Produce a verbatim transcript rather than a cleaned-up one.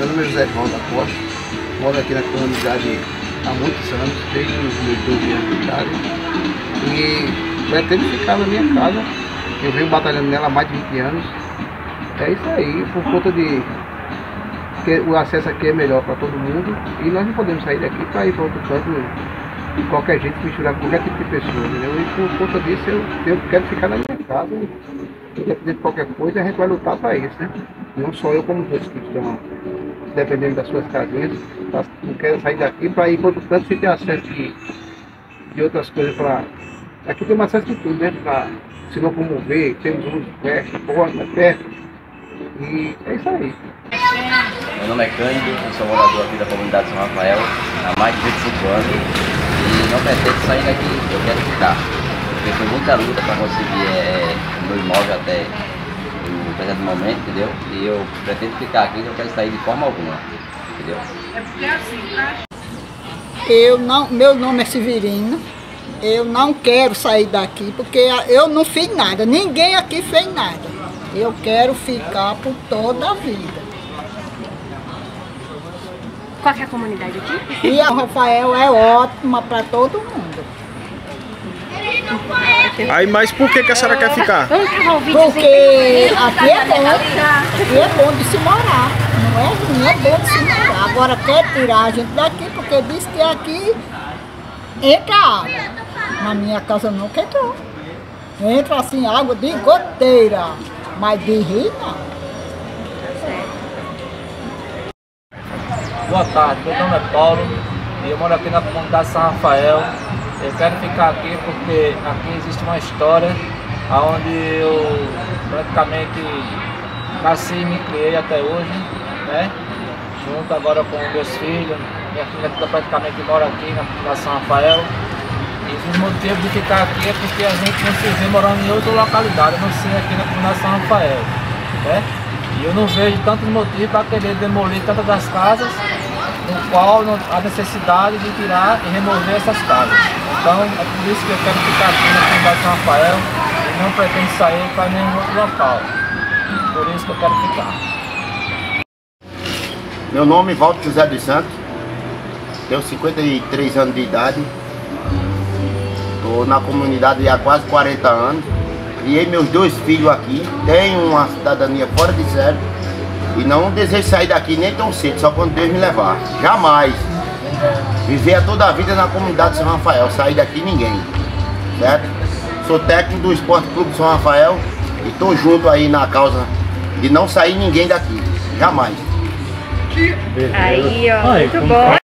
Meu nome é José João da Costa, moro aqui na comunidade há muitos anos, desde os meus doze anos de idade, e pretendo ficar na minha casa. Eu venho batalhando nela há mais de vinte anos. É isso aí, por conta de que o acesso aqui é melhor para todo mundo e nós não podemos sair daqui para ir para outro canto de qualquer jeito, misturar com qualquer tipo de pessoa, entendeu? E por conta disso eu, eu quero ficar na minha casa, independente de qualquer coisa, a gente vai lutar para isso, né? Não só eu, como os outros que estão dependendo das suas casinhas, não quero sair daqui para ir para outro canto sem ter acesso de, de outras coisas para... Aqui tem acesso de tudo, né? Para se locomover, temos luz perto, porta perto, e é isso aí. Meu nome é Cândido, eu sou morador aqui da comunidade São Rafael há mais de vinte e cinco anos e não pretendo sair daqui, eu quero ficar. Porque foi muita luta para conseguir é, o meu imóvel até o presente momento, entendeu? E eu pretendo ficar aqui, não quero sair de forma alguma, entendeu? É porque é assim, tá? Eu não, meu nome é Severina, eu não quero sair daqui porque eu não fiz nada, ninguém aqui fez nada. Eu quero ficar por toda a vida. Qual que é a comunidade aqui? E a Rafael é ótima para todo mundo. Aí, mas por que, que a senhora quer ficar? Porque aqui é bom, aqui é bom de se morar. Não é ruim, é bom de se morar. Agora quer tirar a gente daqui porque diz que aqui entra água. Na minha casa nunca entrou. Entra assim água de goteira, mas de rio não. Boa tarde, meu nome é Paulo e eu moro aqui na comunidade São Rafael. Eu quero ficar aqui porque aqui existe uma história onde eu praticamente nasci e me criei até hoje, né? Junto agora com meus filhos, minha filha praticamente mora aqui na comunidade São Rafael. E os motivos de ficar aqui é porque a gente não se vê morando em outra localidade, a não ser aqui na comunidade São Rafael, né? E eu não vejo tantos motivos para querer demolir tantas das casas, no qual não há necessidade de tirar e remover essas casas. Então é por isso que eu quero ficar aqui na comunidade São Rafael e não pretendo sair para nenhum outro local. Por isso que eu quero ficar. Meu nome é Walter José dos Santos, tenho cinquenta e três anos de idade, estou na comunidade há quase quarenta anos. Criei meus dois filhos aqui, tenho uma cidadania fora de série e não desejo sair daqui nem tão cedo, só quando Deus me levar. Jamais. Viver toda a vida na comunidade de São Rafael, sair daqui ninguém, certo? Sou técnico do Esporte Clube São Rafael e estou junto aí na causa de não sair ninguém daqui, jamais. Aí, ó, muito bom.